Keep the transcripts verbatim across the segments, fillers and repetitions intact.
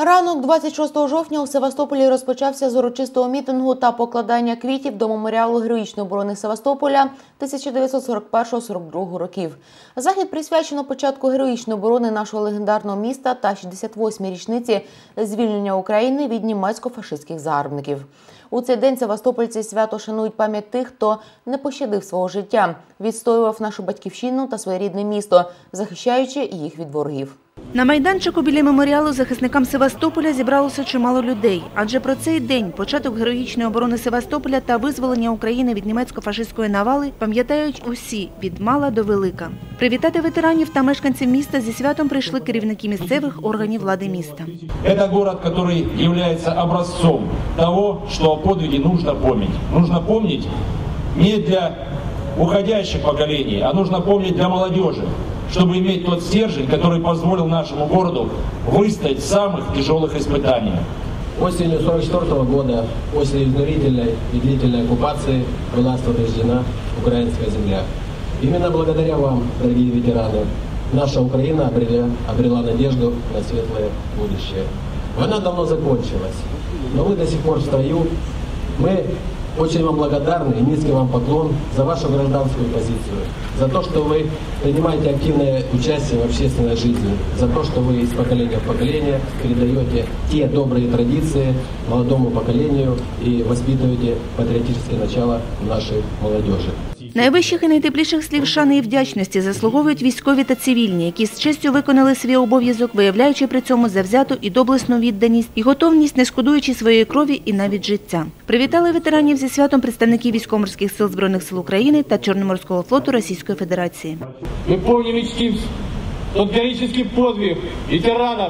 Ранок двадцять шостого жовтня у Севастополі розпочався з урочистого мітингу та покладання квітів до меморіалу героїчної оборони Севастополя тисяча дев'ятсот сорок першого - сорок другого років. Захід присвячено початку героїчної оборони нашого легендарного міста та шістдесят восьмій річниці звільнення України від німецько-фашистських загарбників. У цей день севастопольці свято шанують пам'ять тих, хто не пощадив свого життя, відстоював нашу батьківщину та своє рідне місто, захищаючи їх від ворогів. На майданчику біля меморіалу захисникам Севастополя зібралося чимало людей. Адже про цей день, початок героїчної оборони Севастополя та визволення України від німецько-фашистської навали, пам'ятають усі, від мала до велика. Привітати ветеранів та мешканців міста зі святом прийшли керівники місцевих органів влади міста. Це город, який є образцом того, що о подвиге нужно пам'ятати. Нужно пам'ятати не для уходящих поколений, а нужно пам'ятати для молодежи, чтобы иметь тот стержень, который позволил нашему городу выстоять в самых тяжелых испытаниях. Осенью сорок четвёртого года, после изнурительной и длительной оккупации, была освобождена украинская земля. Именно благодаря вам, дорогие ветераны, наша Украина обрела, обрела надежду на светлое будущее. Война давно закончилась, но вы до сих пор в строю. Мы очень вам благодарны и низкий вам поклон за вашу гражданскую позицию, за то, что вы принимаете активное участие в общественной жизни, за то, что вы из поколения в поколение передаете те добрые традиции молодому поколению и воспитываете патриотическое начало в нашей молодежи. Найвищих і найтепліших слів шани і вдячності заслуговують військові та цивільні, які з честю виконали свій обов'язок, виявляючи при цьому завзяту і доблесну відданість і готовність, не шкодуючи своєї крові і навіть життя. Привітали ветеранів зі святом представники військово-морських сил Збройних сил України та Чорноморського флоту Російської Федерації. Ми помним і чтим тот героический подвиг ветеранов,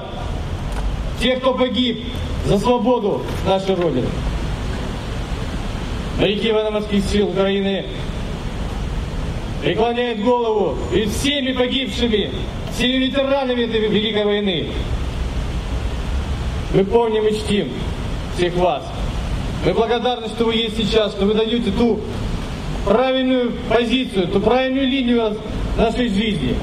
тех, кто погиб за свободу нашей Родины. Моряки военно-морских сил Украины преклоняет голову перед всеми погибшими, всеми ветеранами этой Великой войны. Мы помним и чтим всех вас. Мы благодарны, что вы есть сейчас, что вы даете ту правильную позицию, ту правильную линию нашей жизни.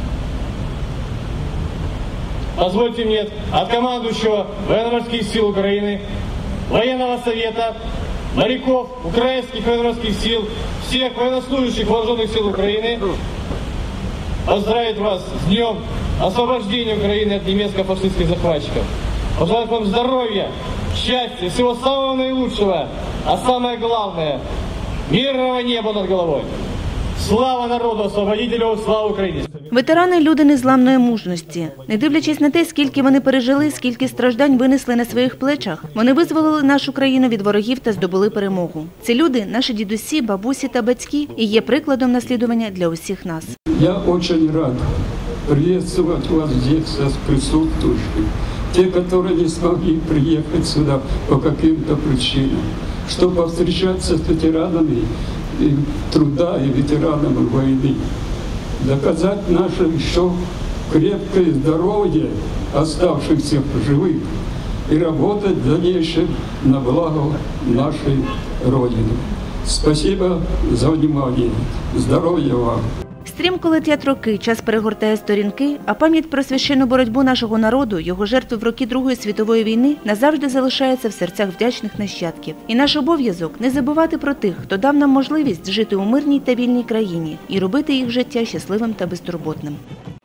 Позвольте мне от командующего военно-морских сил Украины, военного совета, моряков украинских военно-морских сил, всех военнослужащих вооруженных сил Украины поздравить вас с днем освобождения Украины от немецко-фашистских захватчиков. Пожелать вам здоровья, счастья, всего самого наилучшего, а самое главное – мирного неба над головой. Слава народу освободителю, слава Україні! Ветерани – люди незламної мужності. Не дивлячись на те, скільки вони пережили, скільки страждань винесли на своїх плечах, вони визволили нашу країну від ворогів та здобули перемогу. Ці люди – наші дідусі, бабусі та батьки і є прикладом наслідування для усіх нас. Я дуже рад приветствовать вас здесь, присутствующих. Те, которые не смогли приехать сюда по каким-то причинам, чтобы повстречаться с ветеранами и труда и ветеранами войны, доказать наше еще крепкое здоровье оставшихся живых и работать в дальнейшем на благо нашей Родины. Спасибо за внимание. Здоровья вам! Стрімко летять роки, час перегортає сторінки, а пам'ять про священну боротьбу нашого народу, його жертви в роки Другої світової війни назавжди залишається в серцях вдячних нащадків. І наш обов'язок – не забувати про тих, хто дав нам можливість жити у мирній та вільній країні і робити їх життя щасливим та безтурботним.